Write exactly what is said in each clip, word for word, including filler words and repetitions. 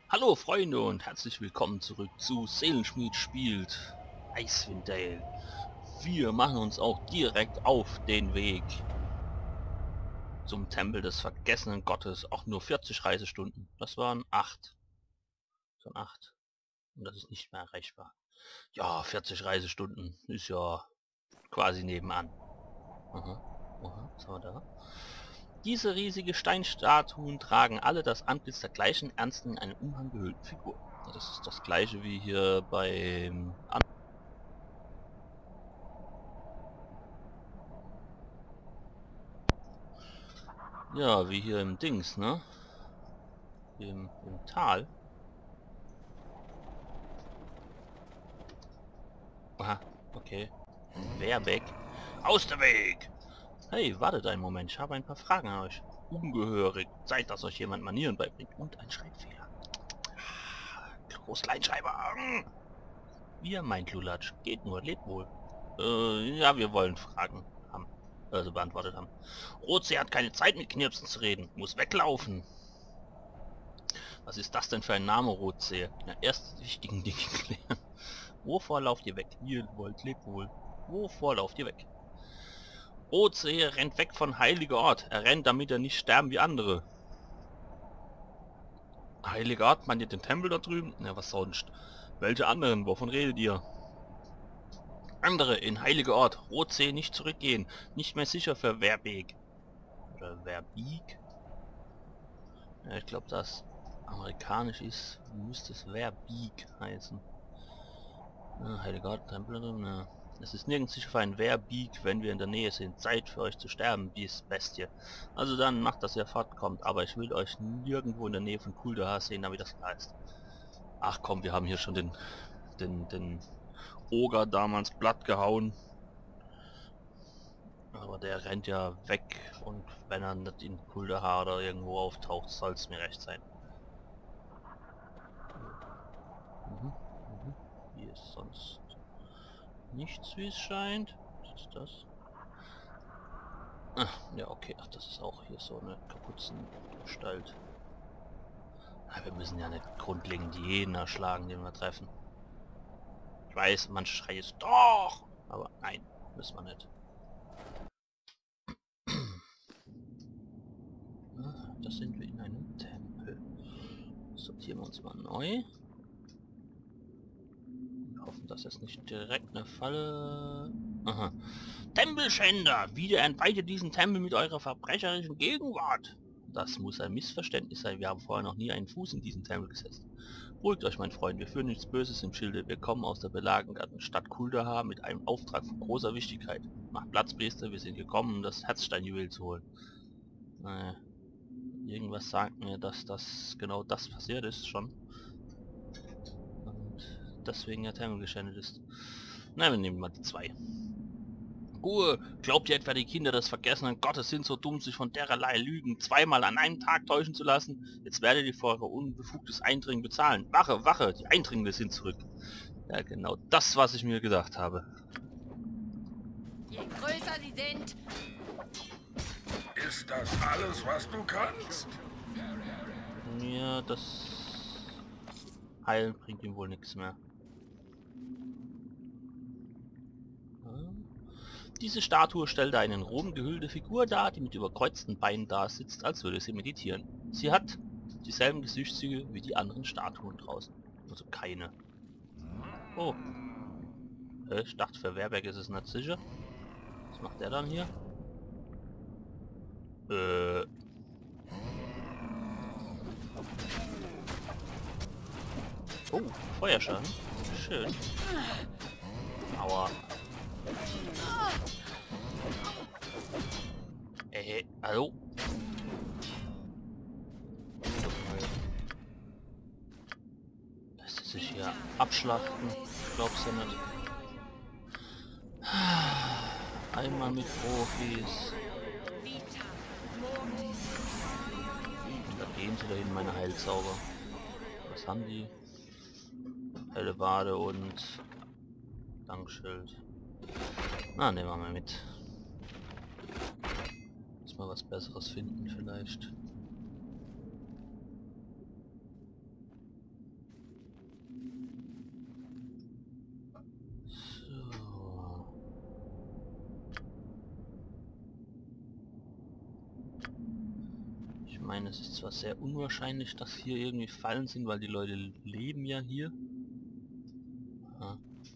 Hallo Freunde und herzlich willkommen zurück zu Seelenschmied spielt Icewind Dale. Wir machen uns auch direkt auf den Weg zum Tempel des vergessenen Gottes. Auch nur vierzig Reisestunden. Das waren acht. Das waren acht. Und das ist nicht mehr erreichbar. Ja, vierzig Reisestunden ist ja quasi nebenan. Aha. Aha, was haben wir da? Diese riesige Steinstatuen tragen alle das Antlitz der gleichen ernsten, in einen Umhang gehüllten Figur. Das ist das gleiche wie hier beim An ja, wie hier im Dings, ne? Im, im Tal. Aha, okay. Werbeck. Aus der Weg! Hey, wartet einen Moment, ich habe ein paar Fragen an euch. Ungehörig. Zeit, dass euch jemand Manieren beibringt. Und ein Schreibfehler. Groß-Kleinschreiber. Wie ihr meint, Lulatsch. Geht nur, lebt wohl. Äh, ja, wir wollen Fragen haben. Also beantwortet haben. Rotsee hat keine Zeit, mit Knirpsen zu reden. Muss weglaufen. Was ist das denn für ein Name, Rotsee? Ja, erst die wichtigen Dinge klären. Wovor lauft ihr weg? Ihr wollt, lebt wohl. Wovor lauft ihr weg? Rotsee rennt weg von heiliger Ort. Er rennt, damit er nicht sterben wie andere. Heiliger Ort, meint ihr den Tempel da drüben? Na, was sonst? Welche anderen? Wovon redet ihr? Andere in heilige Ort. Rotsee nicht zurückgehen. Nicht mehr sicher für Werbeek. Oder Werbeek? Ja, ich glaube, das amerikanisch ist, müsste es Werbeek heißen. Ja, heilige Ort, Tempel drin, ja. Es ist nirgends sicher für ein Werbeek, wenn wir in der Nähe sind. Zeit für euch zu sterben, bis Bestie. Also dann macht, dass ihr fortkommt, aber ich will euch nirgendwo in der Nähe von Kuldahar sehen, damit das klar ist. Ach komm, wir haben hier schon den, den, den Oger damals platt gehauen. Aber der rennt ja weg und wenn er nicht in Kuldahar oder irgendwo auftaucht, soll es mir recht sein. Mhm, mhm. Hier ist sonst nichts, wie es scheint. Was ist das? Ach, ja, okay. Ach, das ist auch hier so eine Kapuzenanstalt. Ah, wir müssen ja nicht grundlegend jeden erschlagen, den wir treffen. Ich weiß, man schreit es doch, aber nein, müssen wir nicht. Ah, da sind wir in einem Tempel. Sortieren wir uns mal neu. Wir hoffen, dass es nicht direkt eine Falle... Aha. Tempelschänder! Wieder entweiht diesen Tempel mit eurer verbrecherischen Gegenwart! Das muss ein Missverständnis sein. Wir haben vorher noch nie einen Fuß in diesen Tempel gesetzt. Beruhigt euch, mein Freund. Wir führen nichts Böses im Schilde. Wir kommen aus der belagerten Stadt Kuldahar mit einem Auftrag von großer Wichtigkeit. Macht Platz, Priester. Wir sind gekommen, um das Herzsteinjuwel zu holen. Naja. Irgendwas sagt mir, dass das genau das passiert ist schon. Und deswegen der Tempel geschändet ist. Na, wir nehmen mal die zwei. Ruhe! Glaubt ihr etwa, die Kinder des vergessenen Gottes sind so dumm, sich von dererlei Lügen zweimal an einem Tag täuschen zu lassen? Jetzt werdet ihr für eure unbefugtes Eindringen bezahlen. Wache, Wache! Die Eindringlinge sind zurück. Ja, genau das, was ich mir gedacht habe. Je größer sie sind, Ist das alles, was du kannst? Ja, das Heilen bringt ihm wohl nichts mehr. Diese Statue stellte eine in Rom gehüllte Figur dar, die mit überkreuzten Beinen da sitzt, als würde sie meditieren. Sie hat dieselben Gesichtszüge wie die anderen Statuen draußen. Also keine. Oh. Äh, ich dachte, für Werberg ist es nicht sicher. Was macht der dann hier? Äh. Oh, Feuerschaden. Schön. Aua. Äh, hallo? Lässt sie sich hier abschlachten? Ich glaub's ja nicht. Einmal mit Profis. Da gehen sie dahin, meine Heilzauber. Was haben die? Helle Bade und Dankschild. Na, nehmen wir mal mit. Muss mal was Besseres finden vielleicht. Ich meine, es ist zwar sehr unwahrscheinlich, dass hier irgendwie Fallen sind, weil die Leute leben ja hier. Ja.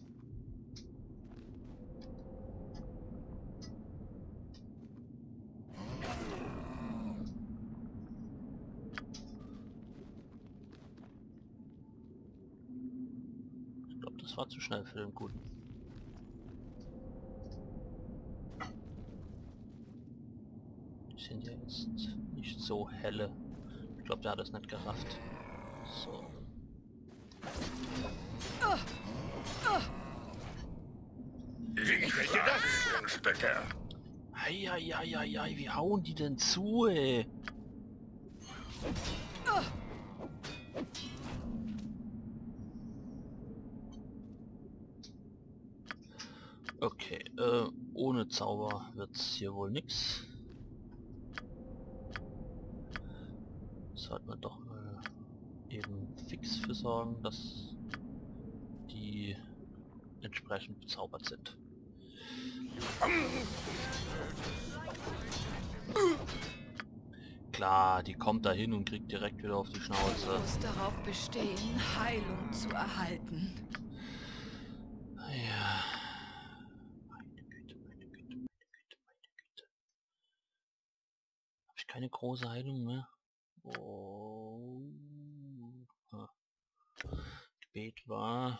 Ich glaube, das war zu schnell für den Guten. Die sind ja jetzt nicht so helle. Ich glaube, der hat es nicht gerafft. So. Ich sag den Stecker. Eieieiei, wie hauen die denn zu, ey? Okay, äh, ohne Zauber wird's hier wohl nix. Sollten wir doch mal eben fix für sorgen, dass die entsprechend bezaubert sind. Klar, die kommt da hin und kriegt direkt wieder auf die Schnauze. Muss darauf bestehen, Heilung zu erhalten. Ja. Meine Güte, meine Güte, meine Güte, meine Güte. Habe ich keine große Heilung mehr? Oh. Ah. Gebet war...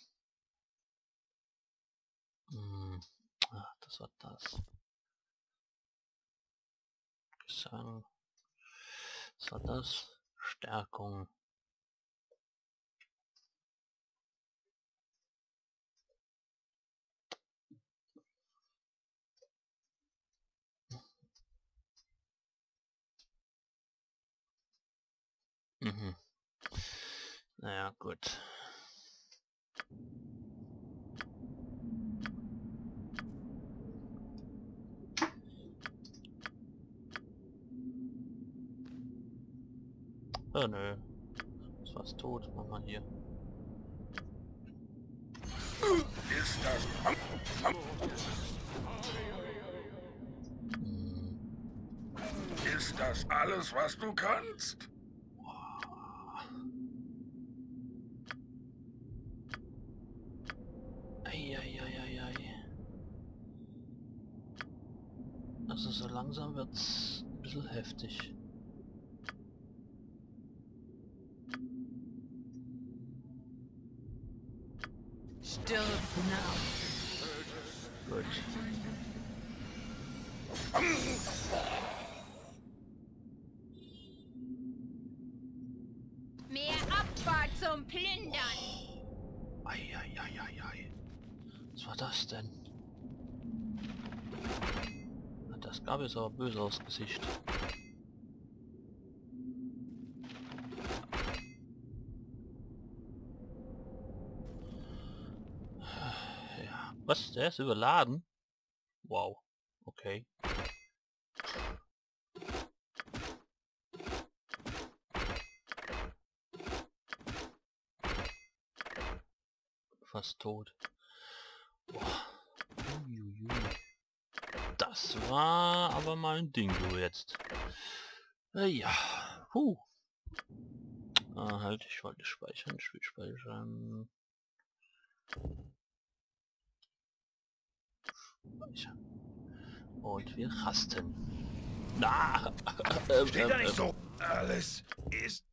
Hm. Ach, das war das. Gesang. Was war das? Stärkung. Mhm. Naja, gut. Oh nö. Das war's tot. Mach mal hier. Ist das... Hm. Ist das alles, was du kannst? Eieieiei. Also so langsam wird's ein bisschen heftig. Stirb nach. Gut. Mehr Abfahrt zum Plündern. Eieieiei. Was war das denn? Das gab jetzt aber böse aufs Gesicht. Ja. Was? Der ist überladen? Wow. Okay. Fast tot. Boah. Uiuiui. Das war aber mal ein Ding, du jetzt. Äh, ja. Puh. Ah, halt, ich wollte speichern, Spiel speichern. Speichern. Und wir rasten. Na! ähm, Steht ähm, da nicht ähm, so. Alles ist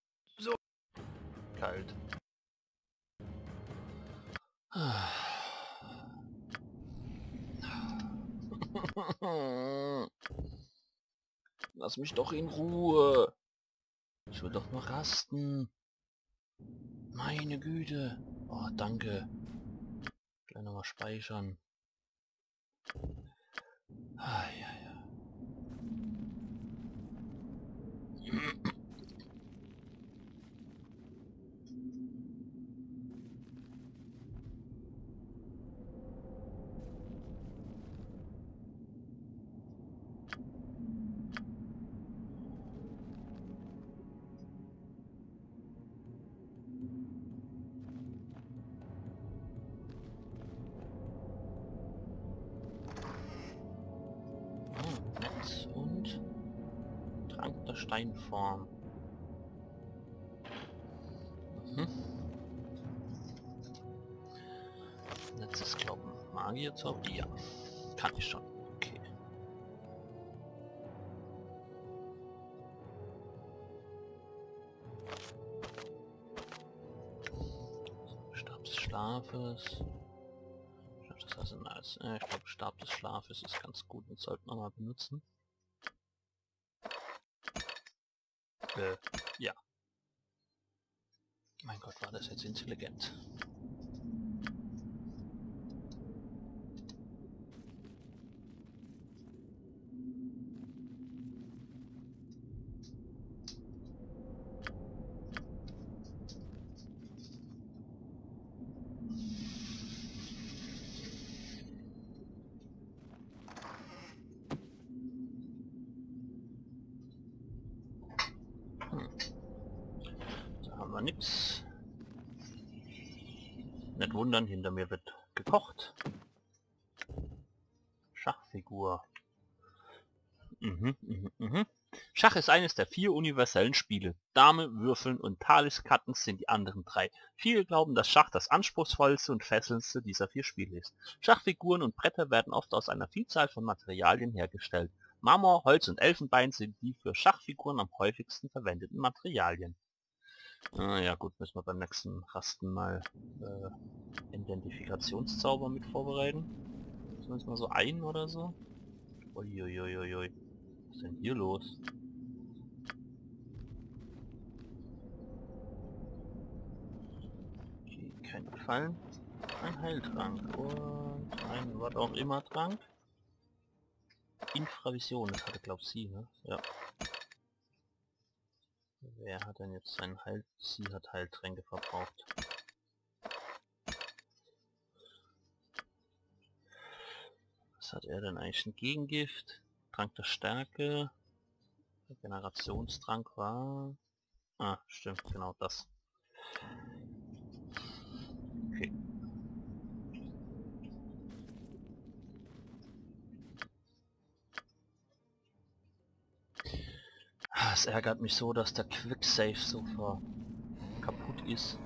kalt. Lass mich doch in Ruhe. Ich will doch nur rasten. Meine Güte. Oh, danke. Gleich nochmal speichern. Ah, ja, ja. Trank der Steinform. Mhm. Letztes Glauben. Magierzauber? Ja. Kann ich schon. Okay. Stab des Schlafes. Stab des Arsenals. Äh, ich glaube, Stab des Schlafes ist ganz gut und sollten wir mal benutzen. Äh, ja. Mein Gott, war das jetzt intelligent. Da haben wir nichts. Nicht wundern, hinter mir wird gekocht. Schachfigur. Mhm, mhm, mhm. Schach ist eines der vier universellen Spiele. Dame, Würfeln und Taliskarten sind die anderen drei. Viele glauben, dass Schach das anspruchsvollste und fesselndste dieser vier Spiele ist. Schachfiguren und Bretter werden oft aus einer Vielzahl von Materialien hergestellt. Marmor, Holz und Elfenbein sind die für Schachfiguren am häufigsten verwendeten Materialien. Ah, ja gut, müssen wir beim nächsten Rasten mal äh, Identifikationszauber mit vorbereiten. Müssen wir uns mal so ein oder so? Uiuiuiui. Was ist denn hier los? Okay, kein Gefallen. Ein Heiltrank und ein was auch immer Trank. Infravision, das hatte glaube sie, ne? Ja. Wer hat denn jetzt seinen Heil... Sie hat Heiltränke verbraucht. Was hat er denn eigentlich? Ein Gegengift? Trank der Stärke? Generationstrank war... Ah, stimmt, genau das. Okay. Es ärgert mich so, dass der Quicksave so ver kaputt ist.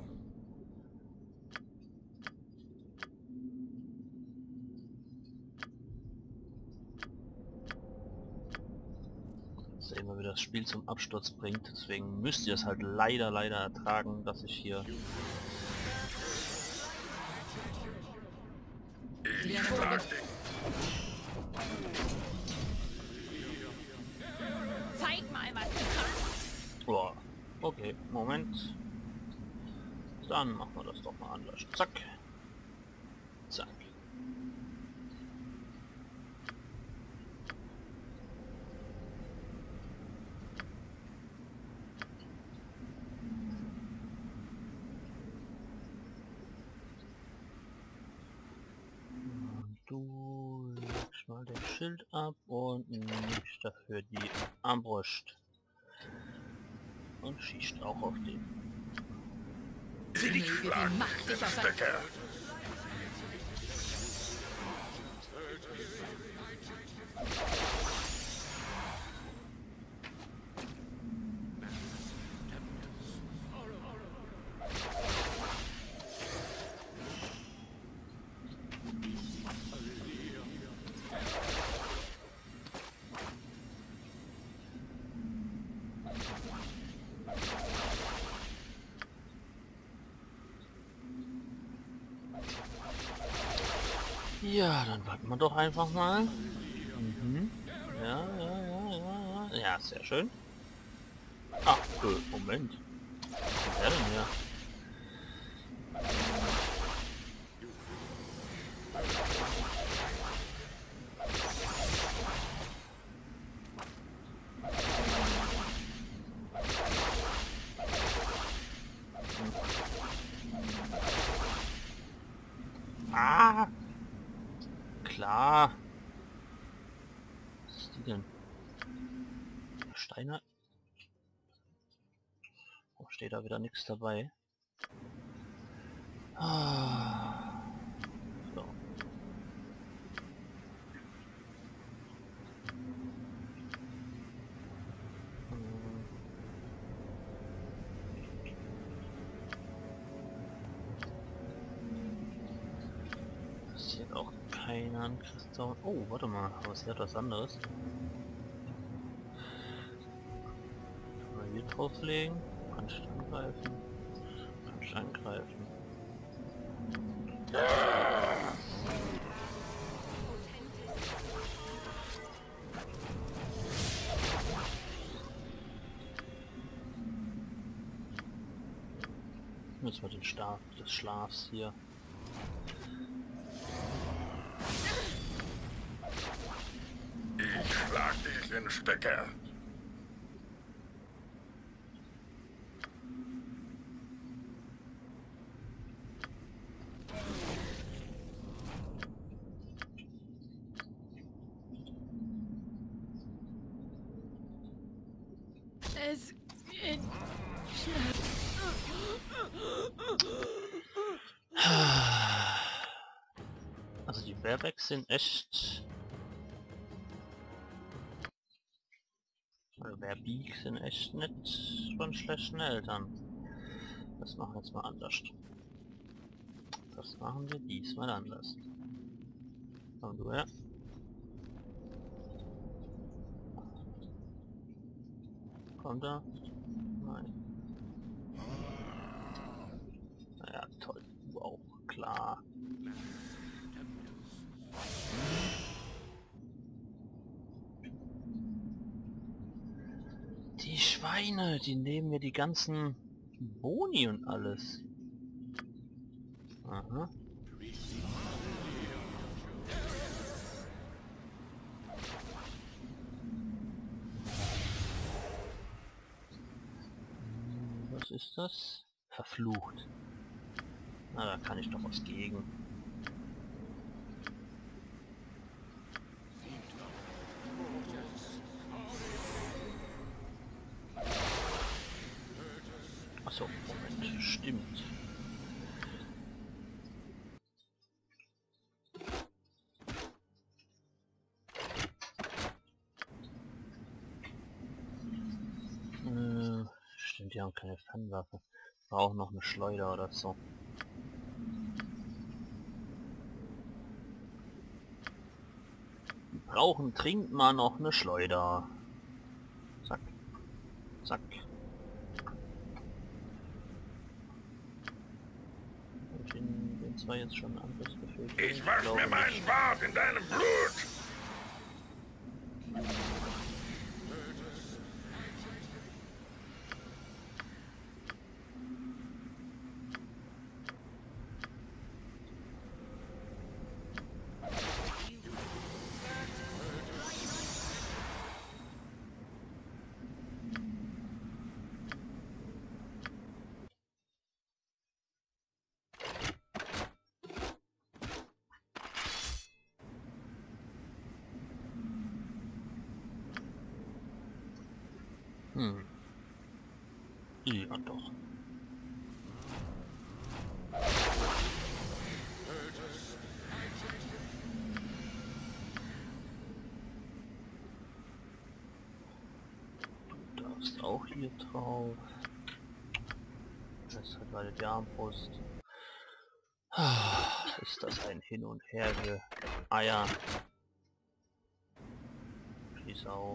Dass er immer wieder das Spiel zum Absturz bringt. Deswegen müsst ihr es halt leider, leider ertragen, dass ich hier... Ich schlag dich. Zeig mal, was du kannst. Boah. Okay, Moment. Dann machen wir das doch mal anders. Zack. Zack. Und du legst mal das Schild ab und nimmst dafür die Armbrust. Und schießt auch auf den. Ich Möge die schlag Macht dich, dich auf ein... Stecker. Ja, dann warten wir doch einfach mal. Mhm. Ja, ja, ja, ja, ja. Ja, sehr schön. Ah, äh, Moment. Was ist der denn hier? Ah! Klar. Was ist die denn? Steine? Oh, steht da wieder nichts dabei. Ah. So. auch keine Angriffszone. Oh, warte mal, aber sie hat was anderes. Kann man hier drauflegen? Kannst du angreifen? Kannst du angreifen? Jetzt mal den Stab des Schlafs hier. Ich schlag dich in Stücke. Es geht schnell. Also die Barebacks sind echt... Oder Barebeak sind echt nicht von schlechten Eltern. Das machen wir jetzt mal anders. Das machen wir diesmal anders. Komm du her. Kommt er? Nein. Naja, toll. Du auch. Klar. Die Schweine, die nehmen mir die ganzen Boni und alles. Aha. Was ist das? Verflucht. Na, da kann ich doch was gegen. Achso, Moment, stimmt. Äh, stimmt, die haben keine Fernwaffe. Brauchen noch eine Schleuder oder so. Wir brauchen dringend mal noch eine Schleuder. Zack. Zack. Und den, den zwei jetzt schon angriffsbefähigt. Ich wasch mir meinen Bart in deinem Blut. Hm. Ja, doch. Du darfst auch hier drauf. Das hat meine die Armbrust. Ah, ist das ein Hin und Her hier. Ah ja. Schließ auch.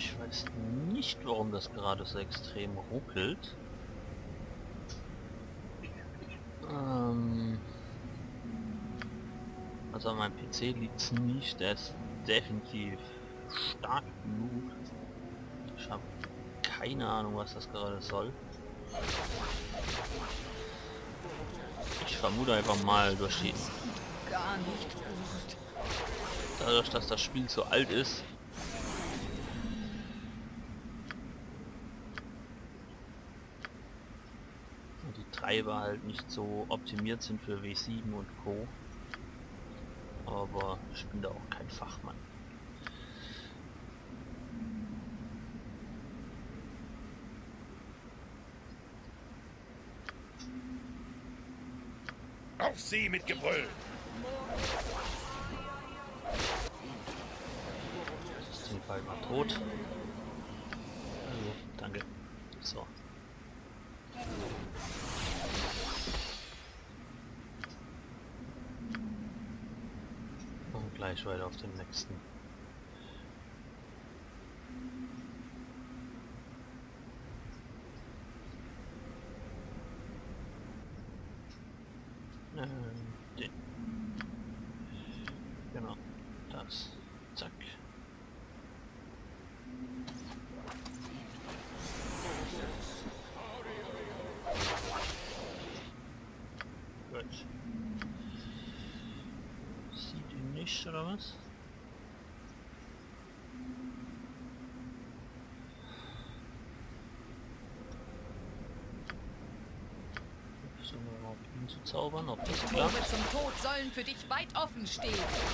Ich weiß nicht, warum das gerade so extrem ruckelt. Ähm also an meinem P C liegt es nicht, der ist definitiv stark genug. Ich habe keine Ahnung, was das gerade soll. Ich vermute einfach mal durch die... Gar nicht gut. Dadurch, dass das Spiel so alt ist, und die Treiber halt nicht so optimiert sind für W sieben und Co. Aber ich bin da auch kein Fachmann. Auf sie mit Gebrüll! Jetzt sind bald mal tot. Also, danke. So. Und gleich weiter auf den nächsten. Ähm, den. Genau. Das. Zack. Gut. Sieht ihn nicht, oder was? Versuchen wir mal auf ihn zu zaubern, ob das Tore klappt. zum Tod sollen für dich weit offen stehen.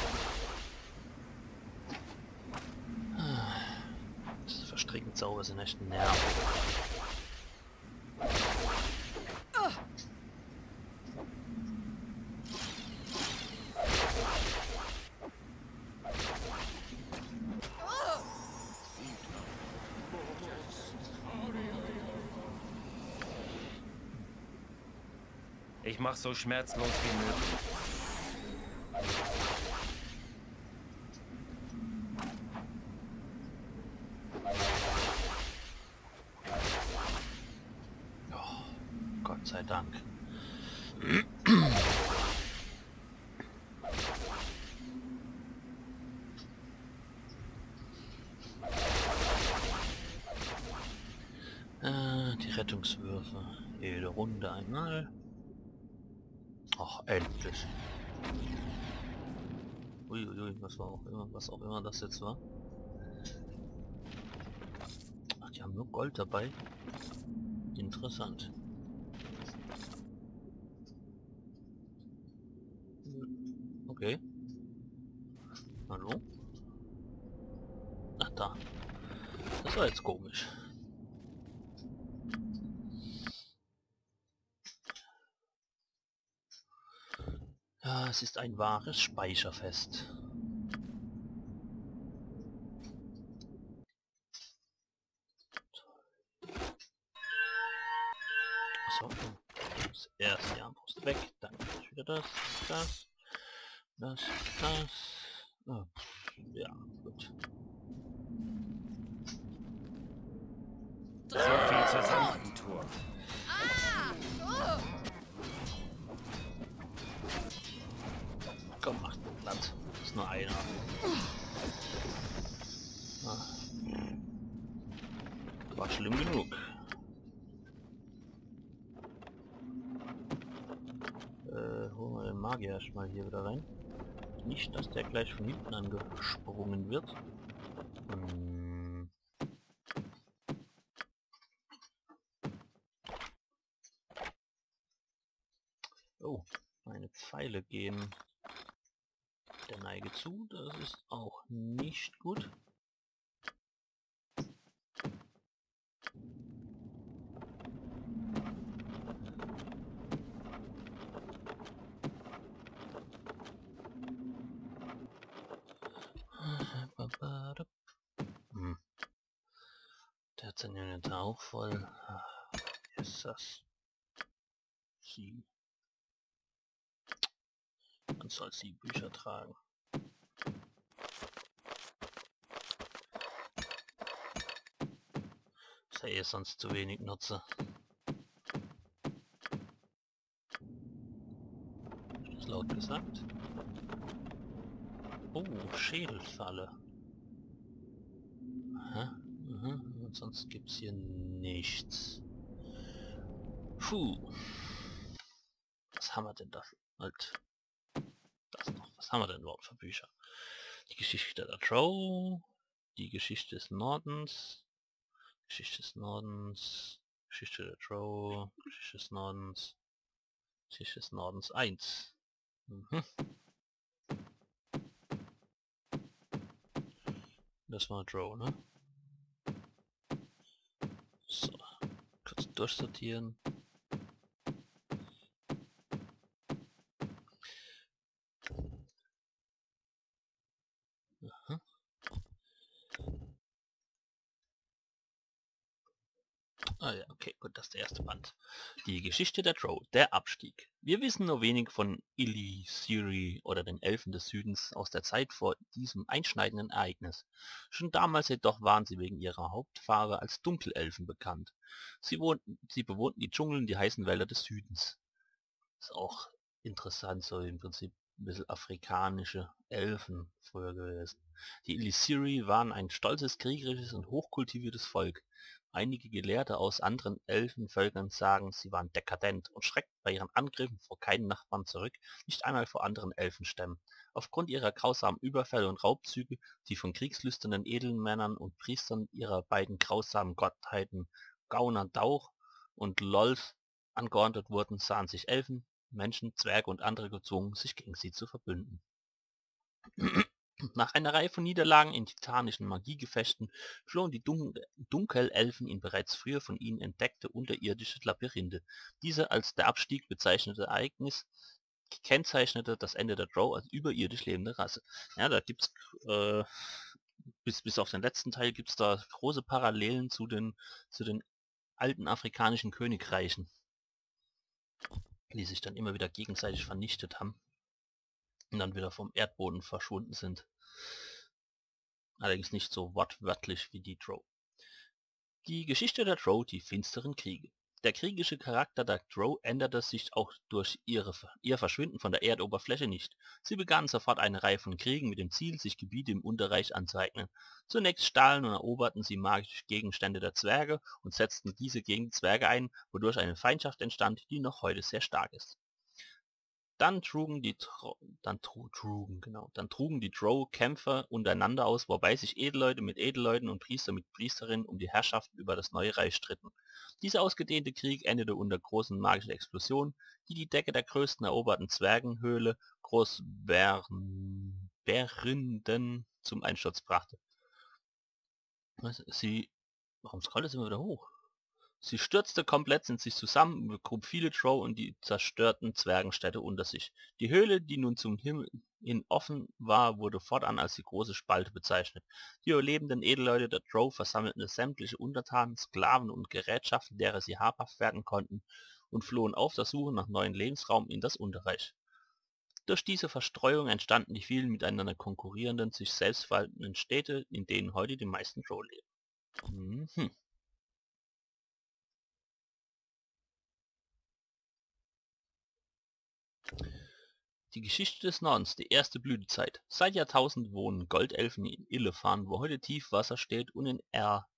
Diese verstrickten Zauber sind echt nervig. Ich mach so schmerzlos wie möglich. Oh, Gott sei Dank. äh, die Rettungswürfe. Jede Runde einmal. Ach, endlich. Uiuiui, was war auch immer, was auch immer das jetzt war. Ach, die haben nur Gold dabei. Interessant. Okay. Hallo? Ach, da. Das war jetzt komisch. Ja, es ist ein wahres Speicherfest. So, das erste Armbrust weg, dann wieder das, das, das, das. Oh, ja, gut. So viel zur sanften Tour. Komm, macht mir Platz. Ist nur einer. Ah. War schlimm genug. Äh, holen wir den Magier erstmal hier wieder rein. Nicht, dass der gleich von hinten angesprungen wird. Hm. Oh, meine Pfeile gehen der Neige zu. Das ist auch nicht gut. Hm. Der hat sein Inventar auch voll. Ah, ist das? Sie. Man soll sie Bücher tragen. ja eh sonst zu wenig nutze. Ist laut gesagt. Oh, Schädelfalle. Aha, aha. Und sonst gibt's hier nichts. Puh. Was haben wir denn da? Halt. Das noch. Was haben wir denn überhaupt für Bücher? Die Geschichte der Drow. Die Geschichte des Nordens. Geschichte des Nordens. Geschichte der Drow. Geschichte des Nordens. Geschichte des Nordens eins. Mhm. Das war Drow, ne? So. Kurz durchsortieren. Aha. Ah ja, okay, gut, das ist der erste Band. Die Geschichte der Drow, der Abstieg. Wir wissen nur wenig von Illyciri oder den Elfen des Südens aus der Zeit vor diesem einschneidenden Ereignis. Schon damals jedoch waren sie wegen ihrer Hauptfarbe als Dunkelelfen bekannt. Sie, wohnten, sie bewohnten die Dschungel und die heißen Wälder des Südens. Ist auch interessant, so im Prinzip ein bisschen afrikanische Elfen früher gewesen. Die Illyciri waren ein stolzes, kriegerisches und hochkultiviertes Volk. Einige Gelehrte aus anderen Elfenvölkern sagen, sie waren dekadent und schreckten bei ihren Angriffen vor keinen Nachbarn zurück, nicht einmal vor anderen Elfenstämmen. Aufgrund ihrer grausamen Überfälle und Raubzüge, die von kriegslüsternen Edelmännern und Priestern ihrer beiden grausamen Gottheiten Gauner Dauch und Lolth angeordnet wurden, sahen sich Elfen, Menschen, Zwerge und andere gezwungen, sich gegen sie zu verbünden. Nach einer Reihe von Niederlagen in titanischen Magiegefechten flohen die Dun Dunkelelfen in bereits früher von ihnen entdeckte unterirdische Labyrinthe. Diese als der Abstieg bezeichnete Ereignis kennzeichnete das Ende der Drow als überirdisch lebende Rasse. Ja, da gibt's äh, bis, bis auf den letzten Teil gibt es da große Parallelen zu den, zu den alten afrikanischen Königreichen, die sich dann immer wieder gegenseitig vernichtet haben und dann wieder vom Erdboden verschwunden sind. Allerdings nicht so wortwörtlich wie die Drow. Die Geschichte der Drow, die finsteren Kriege. Der kriegerische Charakter der Drow änderte sich auch durch ihre, ihr Verschwinden von der Erdoberfläche nicht. Sie begannen sofort eine Reihe von Kriegen mit dem Ziel, sich Gebiete im Unterreich anzueignen. Zunächst stahlen und eroberten sie magische Gegenstände der Zwerge und setzten diese gegen die Zwerge ein, wodurch eine Feindschaft entstand, die noch heute sehr stark ist. Dann trugen die Tro dann tru trugen, genau, dann trugen die Drow Kämpfe untereinander aus, wobei sich Edelleute mit Edelleuten und Priester mit Priesterinnen um die Herrschaft über das neue Reich stritten. Dieser ausgedehnte Krieg endete unter großen magischen Explosionen, die die Decke der größten eroberten Zwergenhöhle Großbärinden zum Einsturz brachte. Was, sie... Warum scrollt es immer wieder hoch? Sie stürzte komplett in sich zusammen, begrub viele Drow und die zerstörten Zwergenstädte unter sich. Die Höhle, die nun zum Himmel hin offen war, wurde fortan als die große Spalte bezeichnet. Die überlebenden Edelleute der Drow versammelten sämtliche Untertanen, Sklaven und Gerätschaften, derer sie habhaft werden konnten, und flohen auf der Suche nach neuen Lebensraum in das Unterreich. Durch diese Verstreuung entstanden die vielen miteinander konkurrierenden, sich selbst verhaltenden Städte, in denen heute die meisten Drow leben. Mhm. Die Geschichte des Nordens, die erste Blütezeit. Seit Jahrtausenden wohnen Goldelfen in Illefan, wo heute Tiefwasser steht, und in Er...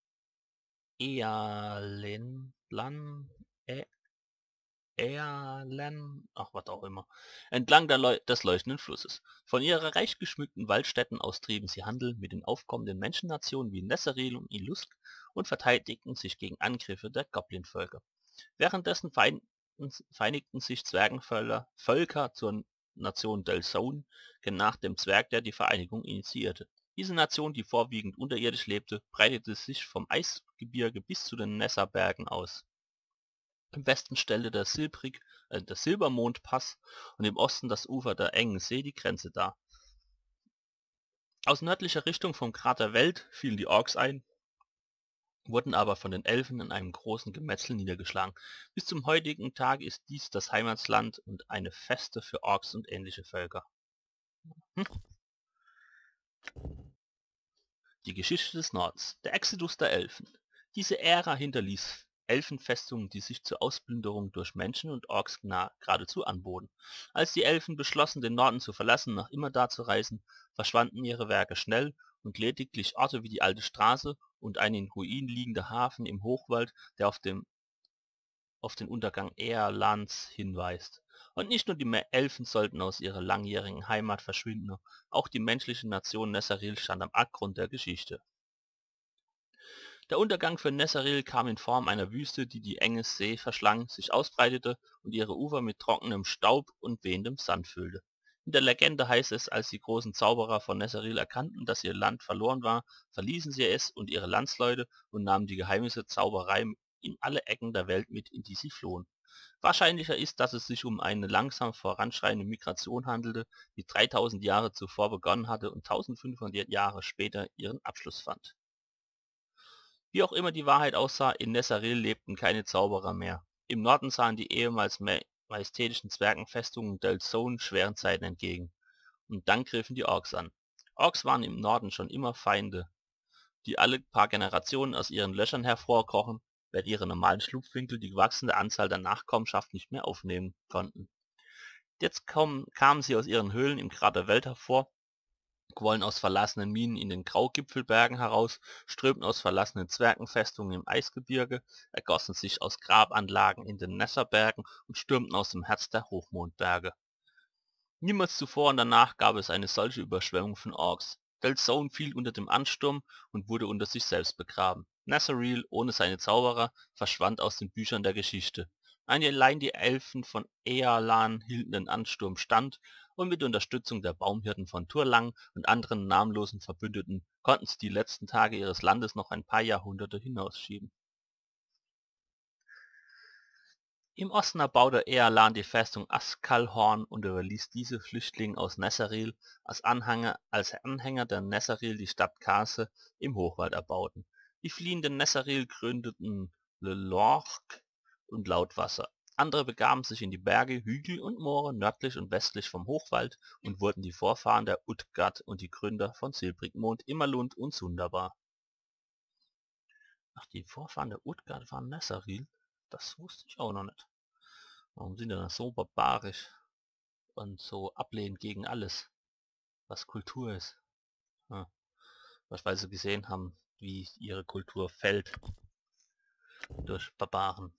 Ealenlan... E Erlen... ach, was auch immer. Entlang der Leu des leuchtenden Flusses. Von ihrer reich geschmückten Waldstätten aus trieben sie Handel mit den aufkommenden Menschennationen wie Nesseril und Ilusk und verteidigten sich gegen Angriffe der Goblin-Völker. Währenddessen vereinigten sich Zwergenvölker Völker zur Nation Delzone, nach dem Zwerg, der die Vereinigung initiierte. Diese Nation, die vorwiegend unterirdisch lebte, breitete sich vom Eisgebirge bis zu den Nesserbergen aus. Im Westen stellte der, Silbrig, äh, der Silbermondpass und im Osten das Ufer der engen See die Grenze dar. Aus nördlicher Richtung vom Krater Welt fielen die Orks ein, wurden aber von den Elfen in einem großen Gemetzel niedergeschlagen. Bis zum heutigen Tag ist dies das Heimatland und eine Feste für Orks und ähnliche Völker. Hm. Die Geschichte des Nordens, der Exodus der Elfen. Diese Ära hinterließ Elfenfestungen, die sich zur Ausplünderung durch Menschen und Orks geradezu anboten. Als die Elfen beschlossen, den Norden zu verlassen, nach Immerda zu reisen, verschwanden ihre Werke schnell und lediglich Orte wie die Alte Straße und ein in Ruinen liegender Hafen im Hochwald, der auf, dem, auf den Untergang Eärlands hinweist. Und nicht nur die Elfen sollten aus ihrer langjährigen Heimat verschwinden, auch die menschliche Nation Netheril stand am Abgrund der Geschichte. Der Untergang für Netheril kam in Form einer Wüste, die die enge See verschlang, sich ausbreitete und ihre Ufer mit trockenem Staub und wehendem Sand füllte. In der Legende heißt es, als die großen Zauberer von Netheril erkannten, dass ihr Land verloren war, verließen sie es und ihre Landsleute und nahmen die Geheimnisse Zauberei in alle Ecken der Welt mit, in die sie flohen. Wahrscheinlicher ist, dass es sich um eine langsam voranschreitende Migration handelte, die dreitausend Jahre zuvor begonnen hatte und eintausendfünfhundert Jahre später ihren Abschluss fand. Wie auch immer die Wahrheit aussah, in Netheril lebten keine Zauberer mehr. Im Norden sahen die ehemals majestätischen Zwergenfestungen Delzone schweren Zeiten entgegen. Und dann griffen die Orks an. Orks waren im Norden schon immer Feinde, die alle paar Generationen aus ihren Löchern hervorkrochen, weil ihre normalen Schlupfwinkel die wachsende Anzahl der Nachkommenschaft nicht mehr aufnehmen konnten. Jetzt kamen, kamen sie aus ihren Höhlen im Krater Welt hervor, quollen aus verlassenen Minen in den Graugipfelbergen heraus, strömten aus verlassenen Zwergenfestungen im Eisgebirge, ergossen sich aus Grabanlagen in den Netherbergen und stürmten aus dem Herz der Hochmondberge. Niemals zuvor und danach gab es eine solche Überschwemmung von Orks. Delzone fiel unter dem Ansturm und wurde unter sich selbst begraben. Netheril, ohne seine Zauberer, verschwand aus den Büchern der Geschichte. Allein die Elfen von Eärlan hielten den Ansturm stand und mit Unterstützung der Baumhirten von Turlang und anderen namenlosen Verbündeten konnten sie die letzten Tage ihres Landes noch ein paar Jahrhunderte hinausschieben. Im Osten erbaute Eärlan die Festung Ascalhorn und überließ diese Flüchtlingen aus Netheril als Anhänger, als Anhänger der Netheril die Stadt Kase im Hochwald erbauten. Die fliehenden Netheril gründeten Le Lorc und Lautwasser. Andere begaben sich in die Berge, Hügel und Moore nördlich und westlich vom Hochwald und wurden die Vorfahren der Utgard und die Gründer von Silbrigmond, Immerlund und Sundabar. Ach, die Vorfahren der Utgard waren Netheril? Das wusste ich auch noch nicht. Warum sind die dann so barbarisch und so ablehnend gegen alles, was Kultur ist? Ja, weil sie gesehen haben, wie ihre Kultur fällt durch Barbaren.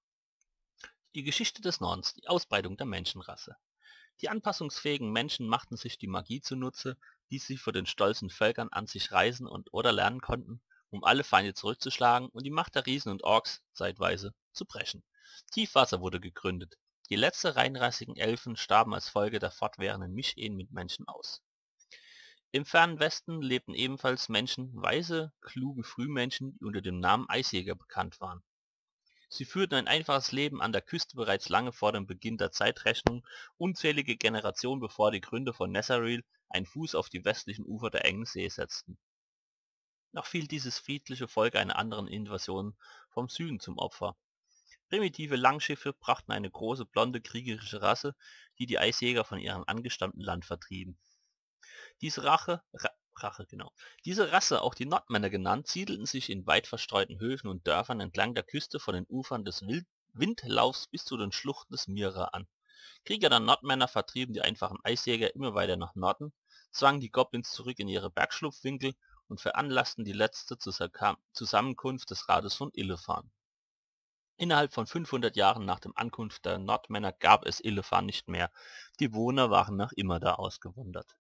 Die Geschichte des Nordens, die Ausbreitung der Menschenrasse. Die anpassungsfähigen Menschen machten sich die Magie zunutze, die sie vor den stolzen Völkern an sich reisen und oder lernen konnten, um alle Feinde zurückzuschlagen und die Macht der Riesen und Orks zeitweise zu brechen. Tiefwasser wurde gegründet. Die letzten reinrassigen Elfen starben als Folge der fortwährenden Mischehen mit Menschen aus. Im fernen Westen lebten ebenfalls Menschen, weise, kluge Frühmenschen, die unter dem Namen Eisjäger bekannt waren. Sie führten ein einfaches Leben an der Küste bereits lange vor dem Beginn der Zeitrechnung, unzählige Generationen bevor die Gründer von Netheril einen Fuß auf die westlichen Ufer der engen See setzten. Noch fiel dieses friedliche Volk einer anderen Invasion vom Süden zum Opfer. Primitive Langschiffe brachten eine große blonde kriegerische Rasse, die die Eisjäger von ihrem angestammten Land vertrieben. Diese Rache, Ra Rache, genau. Diese Rasse, auch die Nordmänner genannt, siedelten sich in weit verstreuten Höfen und Dörfern entlang der Küste von den Ufern des Wild Windlaufs bis zu den Schluchten des Mira an. Krieger der Nordmänner vertrieben die einfachen Eisjäger immer weiter nach Norden, zwangen die Goblins zurück in ihre Bergschlupfwinkel und veranlassten die letzte Zusammenkunft des Rates von Illefan. Innerhalb von fünfhundert Jahren nach der Ankunft der Nordmänner gab es Illefan nicht mehr. Die Bewohner waren nach Immerda ausgewandert.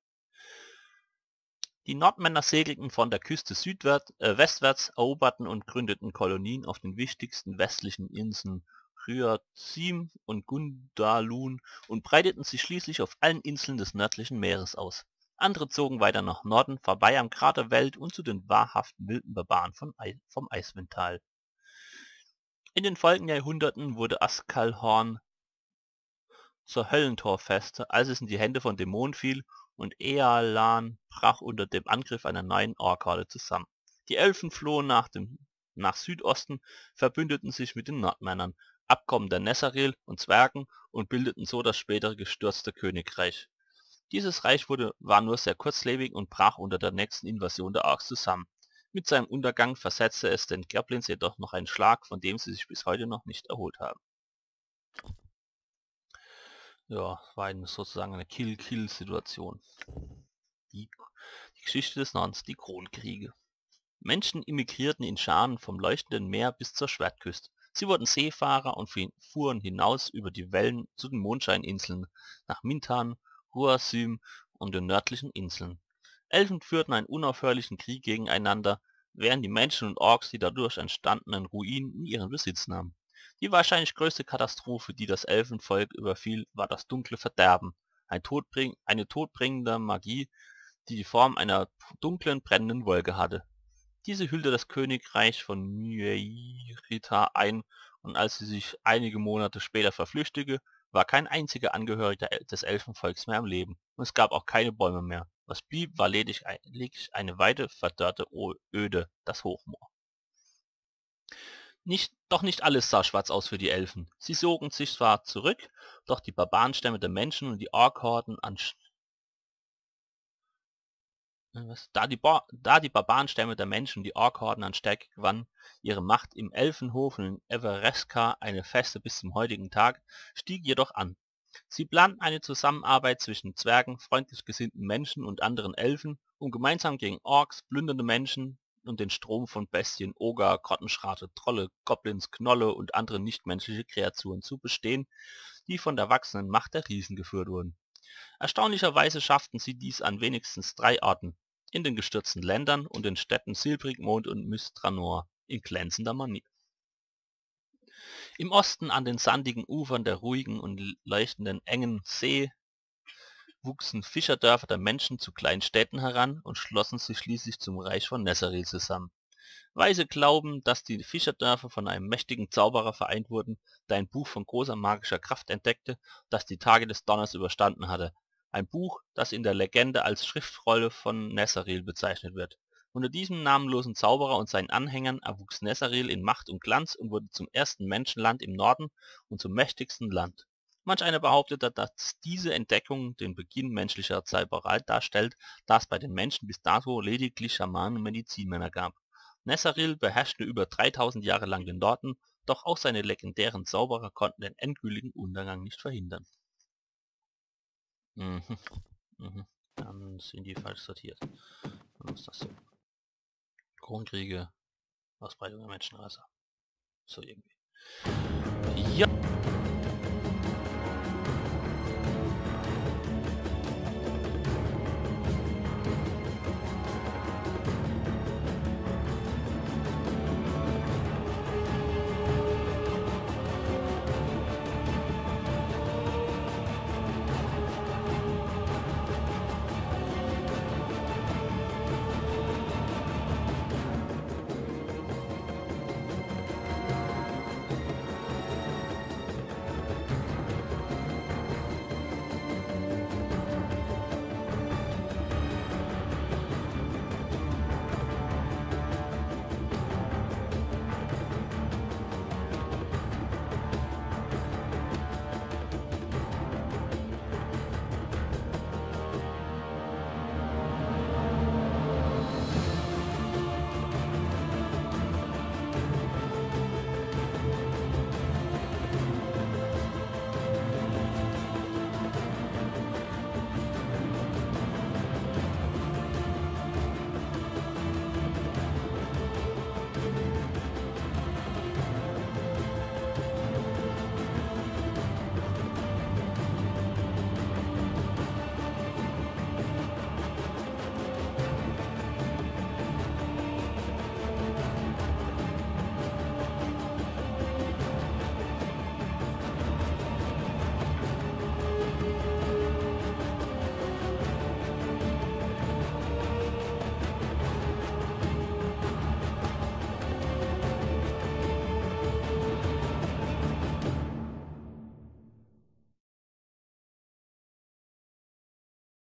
Die Nordmänner segelten von der Küste südwärts, äh, westwärts, eroberten und gründeten Kolonien auf den wichtigsten westlichen Inseln Rhyazim und Gundalun und breiteten sich schließlich auf allen Inseln des nördlichen Meeres aus. Andere zogen weiter nach Norden, vorbei am Krater Welt und zu den wahrhaften wilden Barbaren von Ei vom Eiswindtal. In den folgenden Jahrhunderten wurde Ascalhorn zur Höllentorfeste, als es in die Hände von Dämonen fiel und Eärlan brach unter dem Angriff einer neuen Orkhorde zusammen. Die Elfen flohen nach, dem, nach Südosten, verbündeten sich mit den Nordmännern, Abkommen der Netheril und Zwergen und bildeten so das spätere gestürzte Königreich. Dieses Reich wurde, war nur sehr kurzlebig und brach unter der nächsten Invasion der Orks zusammen. Mit seinem Untergang versetzte es den Goblins jedoch noch einen Schlag, von dem sie sich bis heute noch nicht erholt haben. Ja, war eine, sozusagen eine Kill-Kill-Situation. Die, die Geschichte des Nordens, die Kronkriege. Menschen immigrierten in Scharen vom leuchtenden Meer bis zur Schwertküste. Sie wurden Seefahrer und fuhren hinaus über die Wellen zu den Mondscheininseln, nach Mintan, Huasym und den nördlichen Inseln. Elfen führten einen unaufhörlichen Krieg gegeneinander, während die Menschen und Orks die dadurch entstandenen Ruinen in ihren Besitz nahmen. Die wahrscheinlich größte Katastrophe, die das Elfenvolk überfiel, war das dunkle Verderben, ein Todbring eine todbringende Magie, die die Form einer dunklen, brennenden Wolke hatte. Diese hüllte das Königreich von Mierita ein, und als sie sich einige Monate später verflüchtigte, war kein einziger Angehöriger des Elfenvolks mehr am Leben, und es gab auch keine Bäume mehr. Was blieb, war lediglich eine weite, verdörrte Öde, das Hochmoor. Nicht, doch nicht alles sah schwarz aus für die Elfen. Sie zogen sich zwar zurück, doch die Barbarenstämme der Menschen und die Ork-Horden an Was? Da die, Bo da die Barbarenstämme der Menschen die Ork-Horden an Stärke gewannen, ihre Macht im Elfenhof in Everesca eine feste bis zum heutigen Tag, stieg jedoch an. Sie planten eine Zusammenarbeit zwischen Zwergen, freundlich gesinnten Menschen und anderen Elfen, um gemeinsam gegen Orks, plündernde Menschen und den Strom von Bestien, Oger, Grottenschrate, Trolle, Goblins, Knolle und andere nichtmenschliche Kreaturen zu bestehen, die von der wachsenden Macht der Riesen geführt wurden. Erstaunlicherweise schafften sie dies an wenigstens drei Orten: in den gestürzten Ländern und den Städten Silbrigmond und Mystranor in glänzender Manier. Im Osten an den sandigen Ufern der ruhigen und leuchtenden engen See wuchsen Fischerdörfer der Menschen zu kleinen Städten heran und schlossen sich schließlich zum Reich von Netheril zusammen. Weise glauben, dass die Fischerdörfer von einem mächtigen Zauberer vereint wurden, der ein Buch von großer magischer Kraft entdeckte, das die Tage des Donners überstanden hatte. Ein Buch, das in der Legende als Schriftrolle von Netheril bezeichnet wird. Unter diesem namenlosen Zauberer und seinen Anhängern erwuchs Netheril in Macht und Glanz und wurde zum ersten Menschenland im Norden und zum mächtigsten Land. Manch einer behauptete, dass diese Entdeckung den Beginn menschlicher Zauberei darstellt, da es bei den Menschen bis dato lediglich Schamanen und Medizinmänner gab. Netheril beherrschte über dreitausend Jahre lang den Norden, doch auch seine legendären Zauberer konnten den endgültigen Untergang nicht verhindern. Mhm. Mhm. Dann sind die falsch sortiert. Dann ist das so. Kronkriege, Ausbreitung der Menschenrasse. So irgendwie. Ja.